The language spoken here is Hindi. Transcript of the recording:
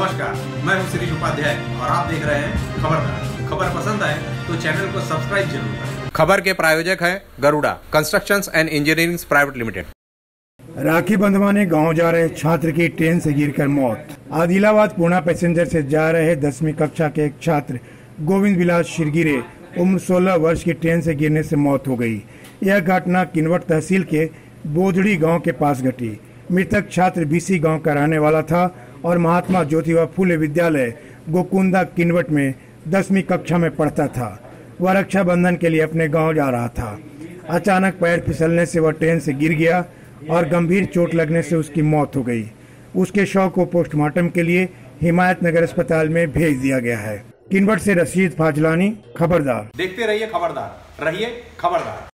नमस्कार, मैं हूं शिरीष उपाध्याय और आप देख रहे हैं खबरदार। खबर पसंद आए तो चैनल को सब्सक्राइब जरूर करें। खबर के प्रायोजक हैं Garuda constructions and engineering private limited. Rakhi बंधवाने गांव जा रहे छात्र की ट्रेन से गिरकर मौत। आदिलाबाद पुणे पैसेंजर से जा रहे 10वीं कक्षा के एक छात्र गोविंद विलास शिरगिरे उम्र 16 वर्ष की ट्रेन से गिरने से मौत हो गई। यह घटना किनवट तहसील के बोधड़ी गांव के पास घटी। मृतक छात्र बीसी गांव का रहने वाला था और महात्मा ज्योतिबा फुले विद्यालय गोकुंदा किनवट में 10वीं कक्षा में पढ़ता था। वह रक्षाबंधन के लिए अपने गांव जा रहा था। अचानक पैर फिसलने से वह ट्रेन से गिर गया और गंभीर चोट लगने से उसकी मौत हो गई। उसके शव को पोस्टमार्टम के लिए हिमायत नगर अस्पताल में भेज दिया गया है। किनवट से रशीद फाजलानी, खबरदार। देखते रहिए खबरदार, रहिए खबरदार।